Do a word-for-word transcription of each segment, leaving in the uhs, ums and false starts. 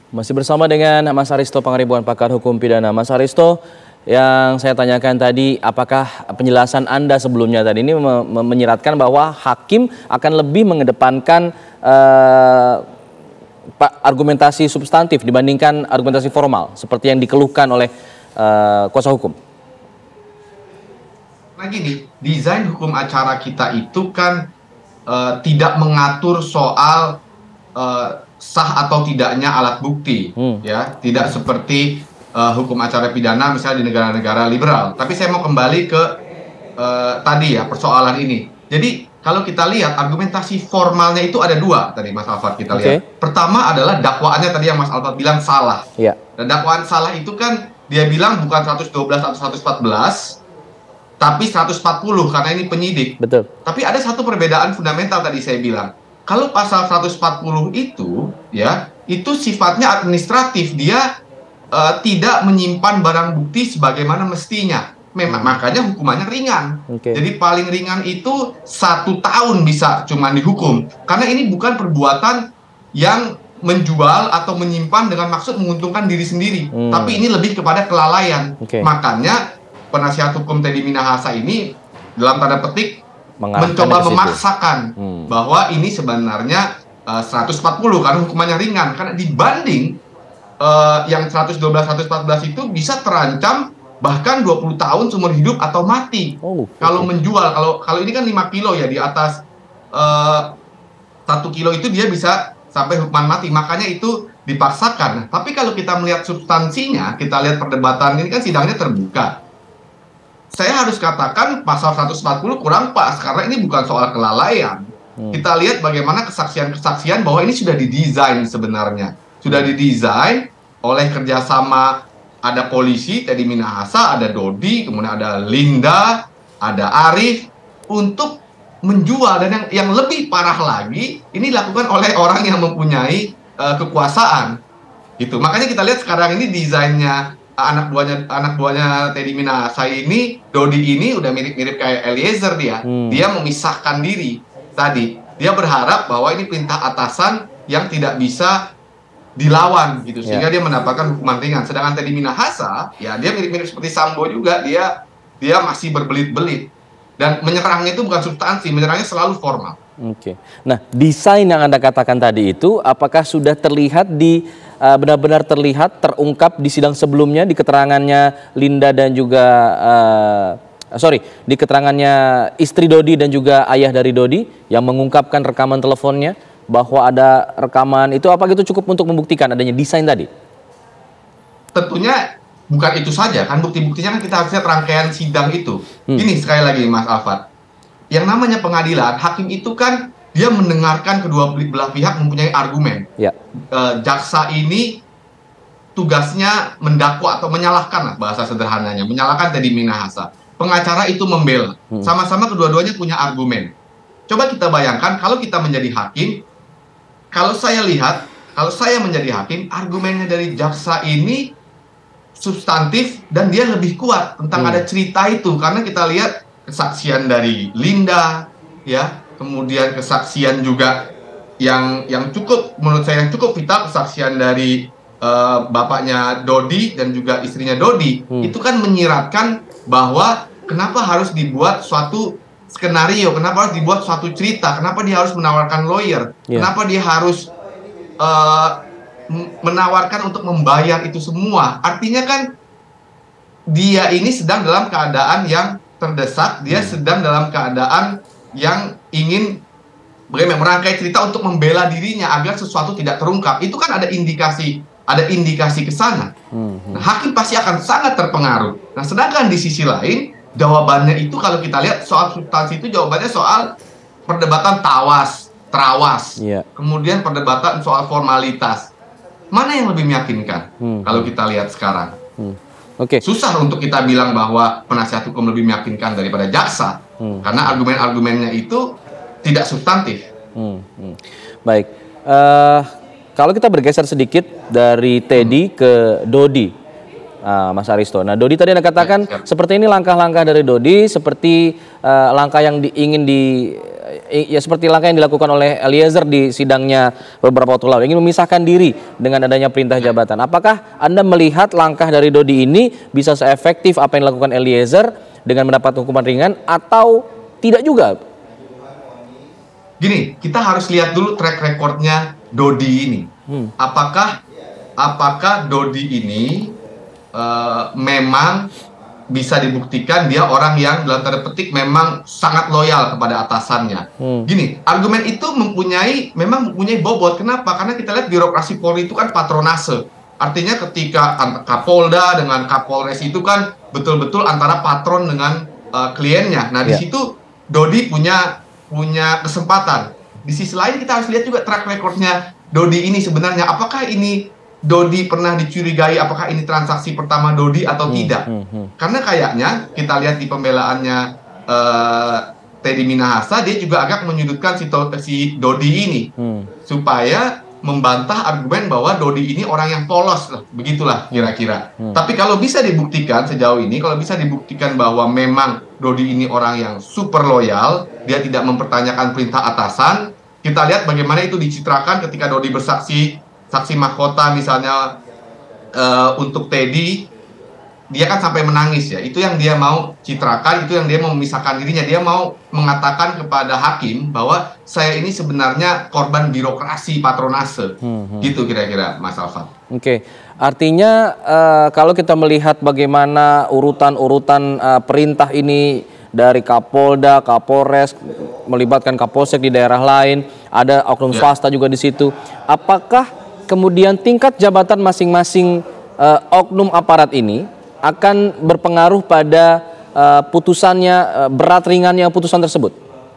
Masih bersama dengan Mas Aristo Pangaribuan, pakar hukum pidana. Mas Aristo, yang saya tanyakan tadi, apakah penjelasan Anda sebelumnya tadi ini menyiratkan bahwa hakim akan lebih mengedepankan uh, argumentasi substantif dibandingkan argumentasi formal, seperti yang dikeluhkan oleh uh, kuasa hukum? Nah gini, desain hukum acara kita itu kan uh, tidak mengatur soal uh, sah atau tidaknya alat bukti, hmm. ya, tidak seperti uh, hukum acara pidana misalnya di negara-negara liberal. Tapi saya mau kembali ke uh, tadi ya persoalan ini. Jadi kalau kita lihat argumentasi formalnya itu ada dua tadi Mas Alfat kita lihat. Okay. Pertama adalah dakwaannya tadi yang Mas Alfat bilang salah. Yeah. Dan dakwaan salah itu kan dia bilang bukan seratus dua belas atau seratus empat belas, tapi seratus empat puluh karena ini penyidik. Betul. Tapi ada satu perbedaan fundamental tadi saya bilang. Kalau pasal seratus empat puluh itu, ya, itu sifatnya administratif, dia uh, tidak menyimpan barang bukti sebagaimana mestinya. Memang makanya hukumannya ringan. Okay. Jadi paling ringan itu satu tahun bisa cuman dihukum, karena ini bukan perbuatan yang menjual atau menyimpan dengan maksud menguntungkan diri sendiri, hmm. tapi ini lebih kepada kelalaian. Okay. Makanya penasihat hukum Teddy Minahasa ini dalam tanda petik mencoba memaksakan hmm. bahwa ini sebenarnya uh, seratus empat puluh karena hukumannya ringan, karena dibanding uh, yang seratus dua belas seratus empat belas itu bisa terancam bahkan dua puluh tahun seumur hidup atau mati. Oh, okay. Kalau menjual, kalau kalau ini kan lima kilo ya, di atas uh, satu kilo itu dia bisa sampai hukuman mati, makanya itu dipaksakan. Tapi kalau kita melihat substansinya, kita lihat perdebatan ini kan sidangnya terbuka. Saya harus katakan pasal seratus empat puluh kurang pas, karena ini bukan soal kelalaian. Hmm. Kita lihat bagaimana kesaksian-kesaksian bahwa ini sudah didesain sebenarnya. Sudah didesain oleh kerjasama, ada polisi, Teddy Minahasa, ada Dodi, kemudian ada Linda, ada Arif, untuk menjual. Dan yang, yang lebih parah lagi, ini dilakukan oleh orang yang mempunyai uh, kekuasaan. Gitu. Makanya kita lihat sekarang ini desainnya anak buahnya anak buahnya Teddy Minahasa ini, Dodi ini udah mirip-mirip kayak Eliezer dia. Hmm. Dia memisahkan diri tadi. Dia berharap bahwa ini perintah atasan yang tidak bisa dilawan gitu, sehingga yeah. dia mendapatkan hukuman ringan. Sedangkan Teddy Minahasa, ya dia mirip-mirip seperti Sambo juga, dia dia masih berbelit-belit. Dan menyerangnya itu bukan substansi, menyerangnya selalu formal. Oke. Okay. Nah, desain yang Anda katakan tadi itu apakah sudah terlihat di benar-benar uh, terlihat terungkap di sidang sebelumnya, di keterangannya Linda dan juga uh, sorry di keterangannya istri Dodi dan juga ayah dari Dodi yang mengungkapkan rekaman teleponnya bahwa ada rekaman itu, apa itu cukup untuk membuktikan adanya desain tadi? Tentunya bukan itu saja kan, bukti-buktinya kan kita harus lihat rangkaian sidang itu. Hmm. Ini sekali lagi Mas Alfat, yang namanya pengadilan, hakim itu kan dia mendengarkan kedua belah pihak mempunyai argumen. Ya. E, jaksa ini tugasnya mendakwa atau menyalahkan lah bahasa sederhananya, menyalahkan Teddy Minahasa. Pengacara itu membela. Sama-sama kedua-duanya punya argumen. Coba kita bayangkan kalau kita menjadi hakim, kalau saya lihat, kalau saya menjadi hakim, argumennya dari jaksa ini substantif dan dia lebih kuat tentang hmm. ada cerita itu, karena kita lihat kesaksian dari Linda, ya. Kemudian kesaksian juga yang yang cukup, menurut saya yang cukup vital, kesaksian dari uh, bapaknya Dodi dan juga istrinya Dodi. Hmm. Itu kan menyiratkan bahwa kenapa harus dibuat suatu skenario, kenapa harus dibuat suatu cerita, kenapa dia harus menawarkan lawyer, yeah. kenapa dia harus uh, menawarkan untuk membayar itu semua. Artinya kan dia ini sedang dalam keadaan yang terdesak, dia hmm. sedang dalam keadaan yang ingin bagaimana merangkai cerita untuk membela dirinya agar sesuatu tidak terungkap. Itu kan ada indikasi, ada indikasi ke sana. Hmm. Nah, hakim pasti akan sangat terpengaruh. Nah, sedangkan di sisi lain, jawabannya itu kalau kita lihat soal substansi itu, jawabannya soal perdebatan tawas, terawas. Yeah. Kemudian perdebatan soal formalitas. Mana yang lebih meyakinkan hmm. kalau kita lihat sekarang? Hmm. Okay. Susah untuk kita bilang bahwa penasihat hukum lebih meyakinkan daripada jaksa, hmm. karena argumen-argumennya itu tidak substantif. Hmm. Hmm. Baik, uh, kalau kita bergeser sedikit dari Teddy hmm. ke Dodi, uh, Mas Aristo. Nah, Dodi tadi Anda katakan ya, seperti ini langkah-langkah dari Dodi, seperti uh, langkah yang di, ingin di ya seperti langkah yang dilakukan oleh Eliezer di sidangnya beberapa waktu lalu, ingin memisahkan diri dengan adanya perintah jabatan. Apakah Anda melihat langkah dari Dodi ini bisa seefektif apa yang dilakukan Eliezer dengan mendapat hukuman ringan atau tidak juga? Gini, kita harus lihat dulu track recordnya Dodi ini. Hmm. Apakah apakah Dodi ini uh, memang bisa dibuktikan dia orang yang dalam tanda petik memang sangat loyal kepada atasannya. Hmm. Gini, argumen itu mempunyai memang mempunyai bobot. Kenapa? Karena kita lihat birokrasi Polri itu kan patronase. Artinya ketika Kapolda dengan Kapolres itu kan betul-betul antara patron dengan uh, kliennya. Nah, yeah. di situ Dodi punya punya kesempatan. Di sisi lain kita harus lihat juga track recordnya Dodi ini sebenarnya. Apakah ini Dodi pernah dicurigai apakah ini transaksi pertama Dodi atau hmm, tidak? Hmm, hmm. Karena kayaknya kita lihat di pembelaannya uh, Teddy Minahasa, dia juga agak menyudutkan si, si Dodi ini hmm. supaya membantah argumen bahwa Dodi ini orang yang polos, lah, begitulah kira-kira. Hmm. Tapi kalau bisa dibuktikan sejauh ini, kalau bisa dibuktikan bahwa memang Dodi ini orang yang super loyal, dia tidak mempertanyakan perintah atasan, kita lihat bagaimana itu dicitrakan ketika Dodi bersaksi. Saksi mahkota misalnya uh, untuk Teddy, dia kan sampai menangis ya. Itu yang dia mau citrakan, itu yang dia mau memisahkan dirinya. Dia mau mengatakan kepada hakim bahwa saya ini sebenarnya korban birokrasi patronase. Hmm, hmm. Gitu kira-kira Mas Alfa. Oke, okay. Artinya uh, kalau kita melihat bagaimana urutan-urutan uh, perintah ini dari Kapolda, Kapolres, melibatkan Kapolsek di daerah lain, ada oknum yeah. swasta juga di situ. Apakah kemudian tingkat jabatan masing-masing uh, oknum aparat ini akan berpengaruh pada uh, putusannya, uh, berat ringannya putusan tersebut?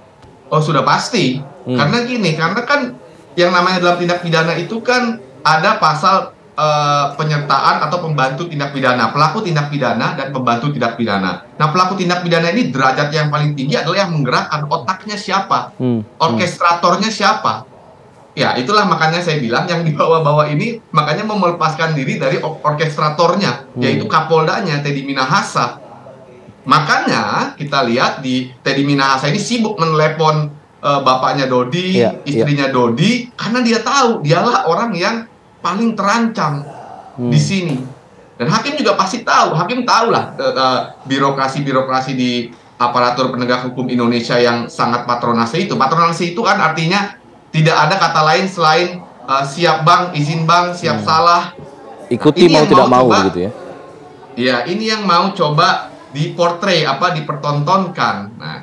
Oh, sudah pasti. Hmm. Karena gini, karena kan yang namanya dalam tindak pidana itu kan ada pasal uh, penyertaan atau pembantu tindak pidana, pelaku tindak pidana dan pembantu tindak pidana. Nah, pelaku tindak pidana ini derajat yang paling tinggi adalah yang menggerakkan. Otaknya siapa? Hmm. Orkestratornya siapa? Ya, itulah makanya saya bilang yang dibawa-bawa ini makanya mau melepaskan diri dari or orkestratornya, hmm. yaitu Kapoldanya, Teddy Minahasa. Makanya kita lihat di Teddy Minahasa ini sibuk menelepon uh, bapaknya Dodi, yeah, istrinya yeah. Dodi, karena dia tahu dialah orang yang paling terancam hmm. di sini. Dan hakim juga pasti tahu, hakim tahu lah birokrasi-birokrasi di aparatur penegak hukum Indonesia yang sangat patronase itu. Patronase itu kan artinya tidak ada kata lain selain uh, siap bang, izin bang, siap hmm. salah. Ikuti nah, mau tidak mau, mau gitu ya. Iya, ini yang mau coba diportray apa dipertontonkan. Nah,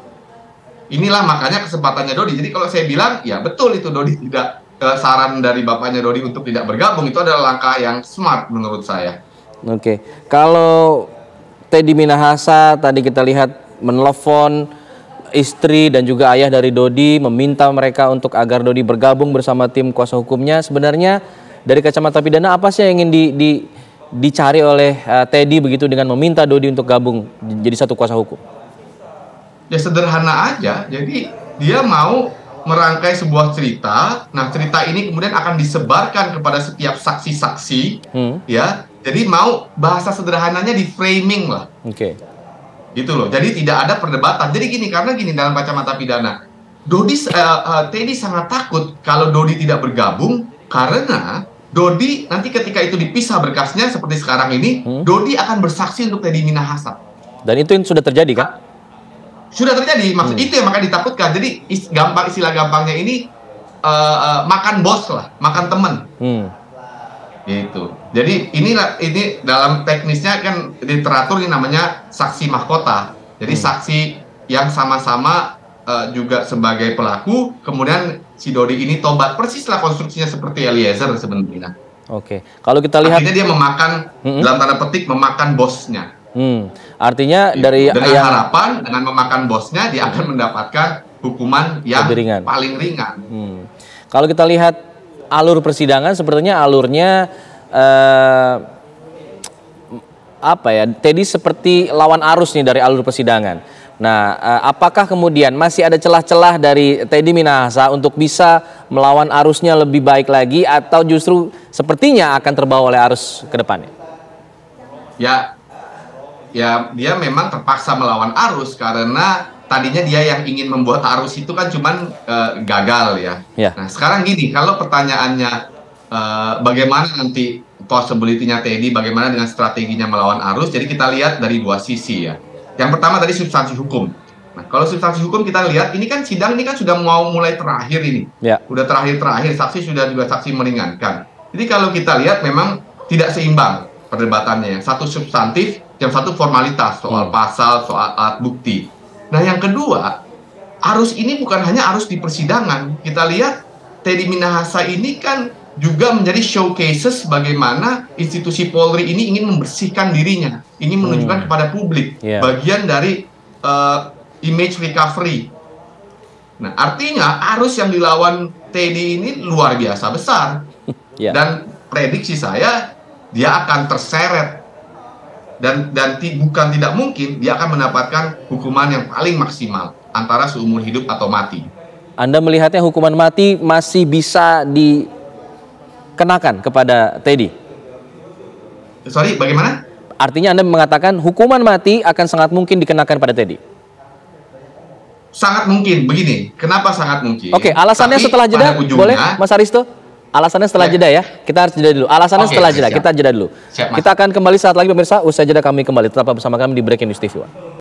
inilah makanya kesempatannya Dodi. Jadi kalau saya bilang, ya betul itu Dodi tidak uh, saran dari bapaknya Dodi untuk tidak bergabung, itu adalah langkah yang smart menurut saya. Oke, kalau Teddy Minahasa tadi kita lihat menelpon istri dan juga ayah dari Dodi, meminta mereka untuk agar Dodi bergabung bersama tim kuasa hukumnya. Sebenarnya dari kacamata pidana apa sih yang ingin di, di, dicari oleh uh, Teddy begitu dengan meminta Dodi untuk gabung jadi satu kuasa hukum? Ya sederhana aja, jadi dia mau merangkai sebuah cerita. Nah, cerita ini kemudian akan disebarkan kepada setiap saksi-saksi, hmm. ya. Jadi mau bahasa sederhananya di framing lah. Oke. Okay. Gitu loh. Jadi tidak ada perdebatan. Jadi gini, karena gini dalam kacamata pidana, Dodi, uh, uh, Teddy sangat takut kalau Dodi tidak bergabung karena Dodi nanti ketika itu dipisah berkasnya seperti sekarang ini, hmm. Dodi akan bersaksi untuk Teddy Minahasa. Dan itu yang sudah terjadi kan? Sudah terjadi. Maksud hmm. itu yang makanya ditakutkan. Jadi is, gampang istilah gampangnya ini uh, uh, makan bos lah, makan teman. Hmm. Gitu. Jadi inilah ini dalam teknisnya kan literatur ini namanya saksi mahkota. Jadi hmm. saksi yang sama-sama uh, juga sebagai pelaku, kemudian si Dodi ini tobat. Persislah konstruksinya seperti Eliezer sebenarnya. Oke. Kalau kita lihat akhirnya dia memakan hmm. dalam tanda petik memakan bosnya. Hmm. Artinya gitu. Dari dengan yang harapan dengan memakan bosnya dia akan mendapatkan hukuman yang ringan. paling ringan. Hmm. Kalau kita lihat alur persidangan sepertinya alurnya eh, apa ya, Teddy seperti lawan arus nih dari alur persidangan. Nah, eh, apakah kemudian masih ada celah-celah dari Teddy Minahasa untuk bisa melawan arusnya lebih baik lagi atau justru sepertinya akan terbawa oleh arus ke depannya? Ya, ya dia memang terpaksa melawan arus karena tadinya dia yang ingin membuat arus itu kan cuman uh, gagal ya. Ya. Nah sekarang gini, kalau pertanyaannya uh, bagaimana nanti possibility-nya Teddy, bagaimana dengan strateginya melawan arus, jadi kita lihat dari dua sisi ya. Yang pertama tadi substansi hukum. Nah kalau substansi hukum kita lihat, ini kan sidang ini kan sudah mau mulai terakhir ini. Ya. Udah terakhir-terakhir, saksi sudah juga saksi meringankan. Jadi kalau kita lihat memang tidak seimbang perdebatannya. Yang satu substantif, yang satu formalitas, soal hmm. pasal, soal alat bukti. Nah yang kedua, arus ini bukan hanya arus di persidangan. Kita lihat Teddy Minahasa ini kan juga menjadi showcases bagaimana institusi Polri ini ingin membersihkan dirinya, ingin menunjukkan hmm. kepada publik yeah. bagian dari uh, image recovery. Nah artinya arus yang dilawan Teddy ini luar biasa besar yeah. dan prediksi saya dia akan terseret dan dan bukan tidak mungkin dia akan mendapatkan hukuman yang paling maksimal antara seumur hidup atau mati. Anda melihatnya hukuman mati masih bisa dikenakan kepada Teddy? Sorry, bagaimana? Artinya Anda mengatakan hukuman mati akan sangat mungkin dikenakan pada Teddy? Sangat mungkin. Begini, kenapa sangat mungkin? Oke, alasannya Tapi setelah jeda, ujungnya, boleh Mas Aristo? Alasannya setelah ya. jeda ya. Kita harus jeda dulu. Alasannya Oke, setelah jeda. Siap. Kita jeda dulu. Siap, kita akan kembali saat lagi pemirsa. Usai jeda kami kembali. Tetap bersama kami di Breaking News T V One.